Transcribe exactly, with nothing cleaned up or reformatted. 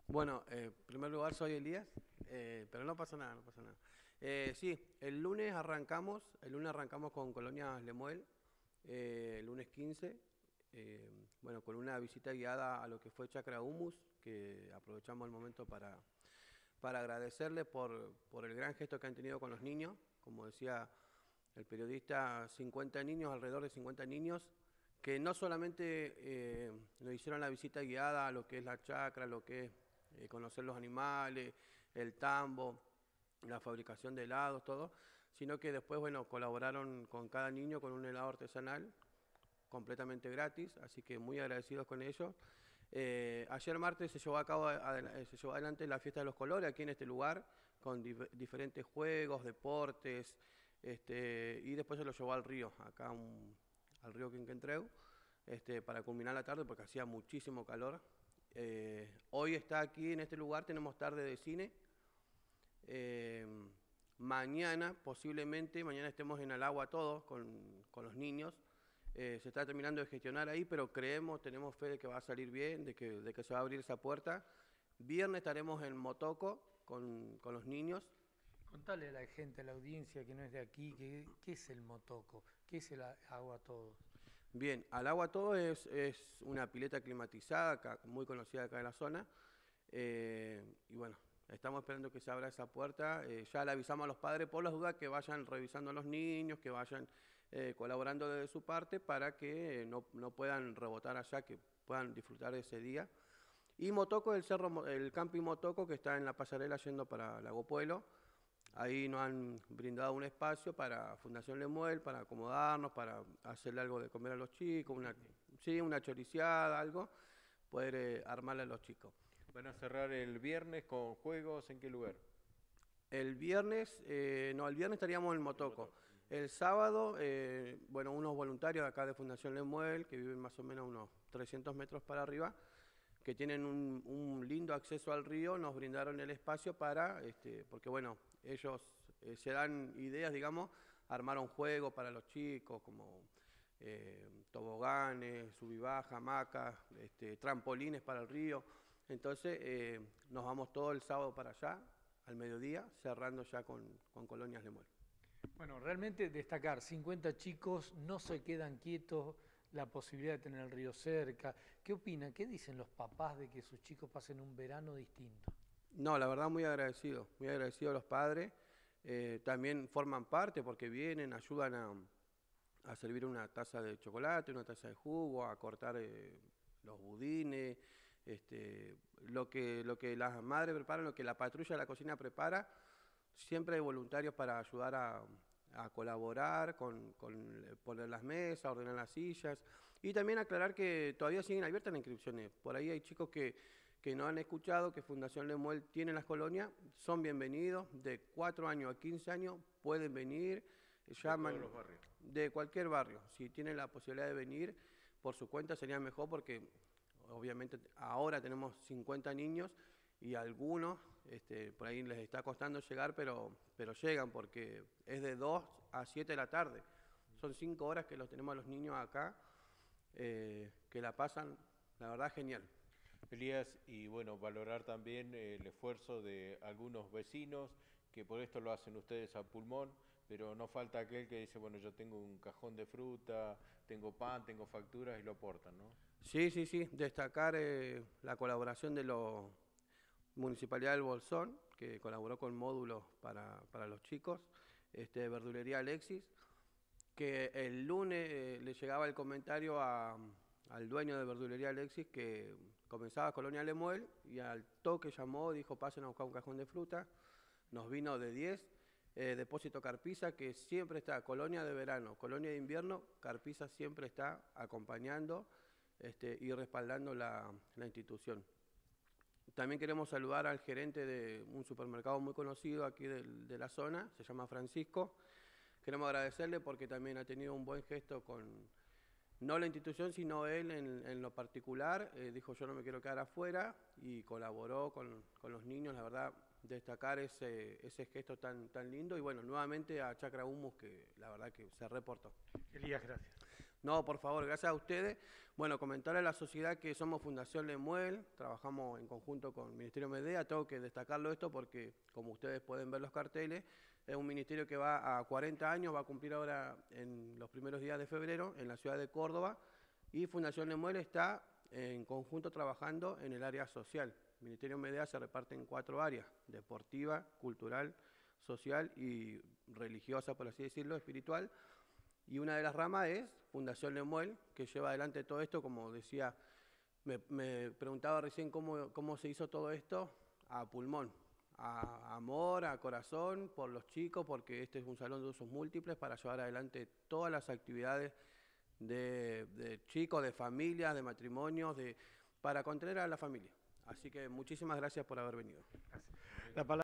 Bueno, eh, en primer lugar soy Elías, eh, pero no pasa nada, no pasa nada. Eh, sí, el lunes arrancamos, el lunes arrancamos con Colonias Lemuel, eh, el lunes quince, eh, bueno, con una visita guiada a lo que fue Chacra Humus, que aprovechamos el momento para, para agradecerles por, por el gran gesto que han tenido con los niños. Como decía el periodista, cincuenta niños, alrededor de cincuenta niños, que no solamente eh, nos hicieron la visita guiada a lo que es la chacra, lo que es eh, conocer los animales, el tambo, la fabricación de helados, todo, sino que después, bueno, colaboraron con cada niño con un helado artesanal completamente gratis, así que muy agradecidos con ellos. Eh, ayer martes se llevó a cabo adel- se llevó adelante la fiesta de los colores aquí en este lugar, con dif- diferentes juegos, deportes, este, y después se lo llevó al río, acá un- al río Quinquentreu, este, para culminar la tarde porque hacía muchísimo calor. Eh, hoy está aquí en este lugar, tenemos tarde de cine. Eh, Mañana, posiblemente, mañana estemos en el agua todos con, con los niños. Eh, se está terminando de gestionar ahí, pero creemos, tenemos fe de que va a salir bien, de que, de que se va a abrir esa puerta. Viernes estaremos en Motoco con, con los niños. Contale a la gente, a la audiencia que no es de aquí, que, qué es el motoco, qué es el a- agua a todos. Bien, al agua todo es, es una pileta climatizada, acá, muy conocida acá en la zona. Eh, y bueno, estamos esperando que se abra esa puerta. Eh, ya le avisamos a los padres por las dudas que vayan revisando a los niños, que vayan eh, colaborando desde su parte para que eh, no, no puedan rebotar allá, que puedan disfrutar de ese día. Y Motoco, el cerro, Mo- el camping Motoco que está en la pasarela yendo para Lago Pueblo. Ahí nos han brindado un espacio para Fundación Lemuel, para acomodarnos, para hacerle algo de comer a los chicos, una, sí, una choriciada, algo, poder eh, armarle a los chicos. Van a cerrar el viernes con juegos, ¿en qué lugar? El viernes, eh, no, el viernes estaríamos en En Motoco. Motoco. Ujú. El sábado, eh, bueno, unos voluntarios acá de Fundación Lemuel, que viven más o menos unos trescientos metros para arriba, que tienen un, un lindo acceso al río, nos brindaron el espacio para, este, porque bueno, ellos eh, se dan ideas, digamos, armaron juegos para los chicos, como eh, toboganes, sub y baja, hamacas, este, trampolines para el río. Entonces, eh, nos vamos todo el sábado para allá, al mediodía, cerrando ya con, con Colonias Lemuel. Bueno, realmente destacar, cincuenta chicos no se quedan quietos, la posibilidad de tener el río cerca. ¿Qué opinan? ¿Qué dicen los papás de que sus chicos pasen un verano distinto? No, la verdad muy agradecido, muy agradecido a los padres. Eh, también forman parte porque vienen, ayudan a, a servir una taza de chocolate, una taza de jugo, a cortar eh, los budines, este, lo que, lo que las madres preparan, lo que la patrulla de la cocina prepara. Siempre hay voluntarios para ayudar a, a colaborar con, con eh, poner las mesas, ordenar las sillas y también aclarar que todavía siguen abiertas las inscripciones. Por ahí hay chicos que, que no han escuchado que Fundación Lemuel tiene las colonias, son bienvenidos, de cuatro años a quince años pueden venir, De todos llaman los barrios. de cualquier barrio. Si tienen la posibilidad de venir por su cuenta sería mejor porque obviamente ahora tenemos cincuenta niños y algunos este, por ahí les está costando llegar, pero, pero llegan porque es de dos a siete de la tarde. Son cinco horas que los tenemos a los niños acá, eh, que la pasan, la verdad, genial. Elías, y bueno, valorar también eh, el esfuerzo de algunos vecinos, que por esto lo hacen ustedes a pulmón, pero no falta aquel que dice, bueno, yo tengo un cajón de fruta, tengo pan, tengo facturas y lo aportan, ¿no? Sí, sí, sí, destacar eh, la colaboración de la Municipalidad del Bolsón, que colaboró con módulos para, para los chicos, este, Verdulería Alexis, que el lunes eh, le llegaba el comentario a, al dueño de Verdulería Alexis que comenzaba Colonia Lemuel y al toque llamó, dijo pasen a buscar un cajón de fruta, nos vino de diez, eh, Depósito Carpiza que siempre está, Colonia de verano, Colonia de invierno, Carpiza siempre está acompañando este, y respaldando la, la institución. También queremos saludar al gerente de un supermercado muy conocido aquí del- de la zona, se llama Francisco. Queremos agradecerle porque también ha tenido un buen gesto con, no la institución, sino él en, en lo particular. Eh, dijo yo no me quiero quedar afuera y colaboró con, con los niños, la verdad, destacar ese, ese gesto tan, tan lindo. Y bueno, nuevamente a Chacra Humus que la verdad que se reportó. Elías, gracias. No, por favor, gracias a ustedes. Bueno, comentarle a la sociedad que somos Fundación Lemuel, trabajamos en conjunto con el Ministerio Medea. Tengo que destacarlo esto porque, como ustedes pueden ver los carteles, es un ministerio que va a cuarenta años, va a cumplir ahora en los primeros días de febrero en la ciudad de Córdoba, y Fundación Lemuel está en conjunto trabajando en el área social. El Ministerio Medea se reparte en cuatro áreas: deportiva, cultural, social y religiosa, por así decirlo, espiritual. Y una de las ramas es Fundación Lemuel, que lleva adelante todo esto. Como decía, me, me preguntaba recién cómo, cómo se hizo todo esto, a pulmón, a amor, a corazón, por los chicos, porque este es un salón de usos múltiples para llevar adelante todas las actividades de, de chicos, de familias, de matrimonios, de, para contener a la familia. Así que muchísimas gracias por haber venido. La palabra